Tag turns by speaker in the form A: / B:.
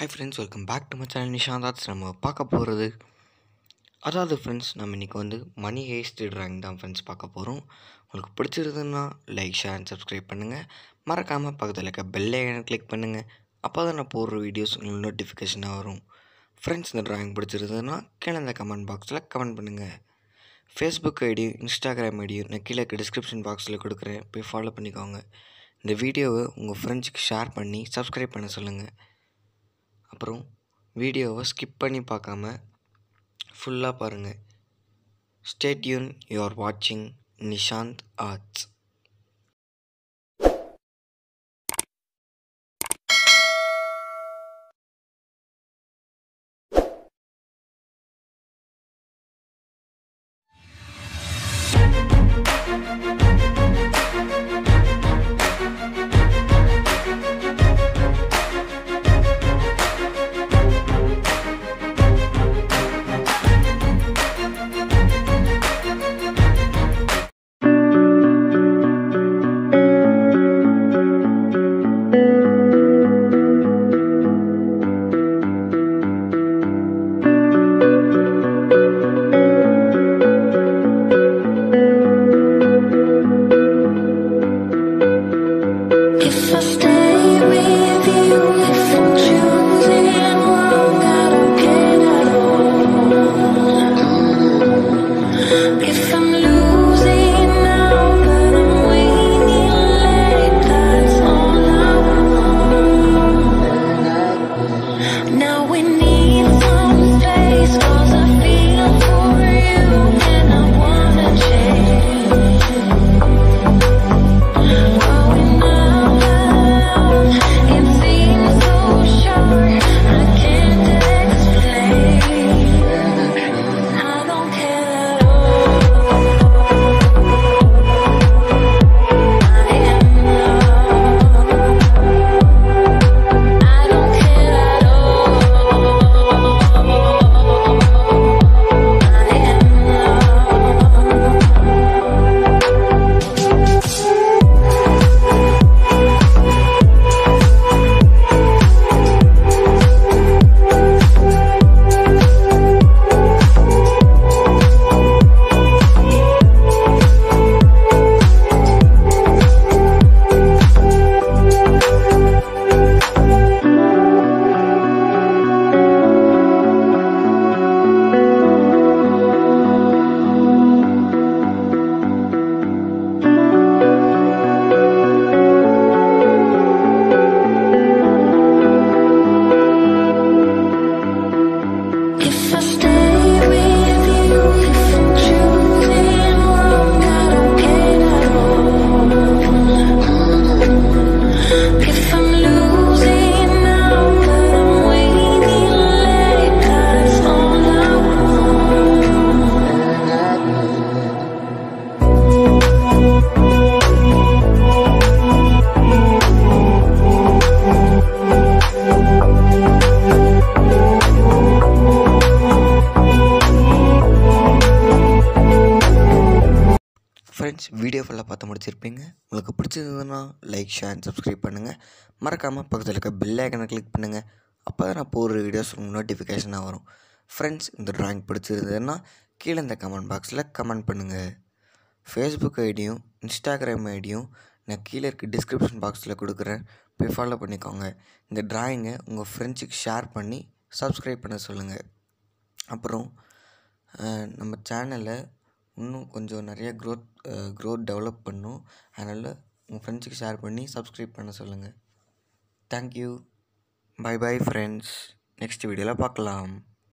A: Hi friends, welcome back to my channel NISHANTH. நம்ம பார்க்க போகிறது அதாவது ஃப்ரெண்ட்ஸ் நம்ம இன்றைக்கி மணி ஹேஸ்ட் ட்ராயிங் தான் ஃப்ரெண்ட்ஸ் பார்க்க போகிறோம். உங்களுக்கு பிடிச்சிருந்ததுன்னா லைக் ஷேர் அண்ட் சப்ஸ்கிரைப் பண்ணுங்கள். மறக்காமல் பக்கத்தில் இருக்க பெல் ஐகானை கிளிக் பண்ணுங்கள். அப்போ தான் நான் போடுற வீடியோஸ் உங்களுக்கு நோட்டிஃபிகேஷனாக வரும். ஃப்ரெண்ட்ஸ் இந்த ட்ராயிங் பிடிச்சிருந்ததுன்னா கீழே இந்த கமெண்ட் பாக்ஸில் கமெண்ட் பண்ணுங்கள். ஃபேஸ்புக் ஐடியும் இன்ஸ்டாகிராம் ஐடியும் நான் கீழே டிஸ்கிரிப்ஷன் பாக்ஸில் கொடுக்குறேன், போய் ஃபாலோ பண்ணிக்கோங்க. இந்த வீடியோவை உங்கள் ஃப்ரெண்ட்ஸுக்கு ஷேர் பண்ணி சப்ஸ்கிரைப் பண்ண சொல்லுங்கள். அப்புறம் வீடியோவை ஸ்கிப் பண்ணி பார்க்காம ஃபுல்லாக பாருங்கள். ஸ்டே டியூன், யூ ஆர் வாட்சிங் நிஷாந்த் ஆர்ட்ஸ். ஃப்ரெண்ட்ஸ் வீடியோ ஃபுல்லாக பார்த்து முடிச்சிருப்பீங்க. உங்களுக்கு பிடிச்சிருந்ததுன்னா லைக் ஷேர் அண்ட் சப்ஸ்கிரைப் பண்ணுங்கள். மறக்காமல் பக்கத்தில் இருக்க பெல் ஐகானை கிளிக் பண்ணுங்கள். அப்போ தான் நான் போடுற வீடியோஸ் உங்களுக்கு நோட்டிஃபிகேஷனாக வரும். ஃப்ரெண்ட்ஸ் இந்த ட்ராயிங் பிடிச்சிருந்ததுன்னா கீழே இந்த கமெண்ட் பாக்ஸில் கமெண்ட் பண்ணுங்கள். ஃபேஸ்புக் ஐடியும் இன்ஸ்டாகிராம் ஐடியும் நான் கீழே இருக்க டிஸ்கிரிப்ஷன் பாக்ஸில் கொடுக்குறேன், போய் ஃபாலோ பண்ணிக்கோங்க. இந்த ட்ராயிங்கை உங்கள் ஃப்ரெண்ட்ஸுக்கு ஷேர் பண்ணி சப்ஸ்கிரைப் பண்ண சொல்லுங்கள். அப்புறம் நம்ம சேனலை இன்னும் கொஞ்சம் நிறைய க்ரோத் டெவலப் பண்ணும். அதனால் உங்கள் ஃப்ரெண்ட்ஸுக்கு ஷேர் பண்ணி சப்ஸ்கிரைப் பண்ண சொல்லுங்கள். Thank you. Bye bye friends. Next வீடியோவில் பார்க்கலாம்.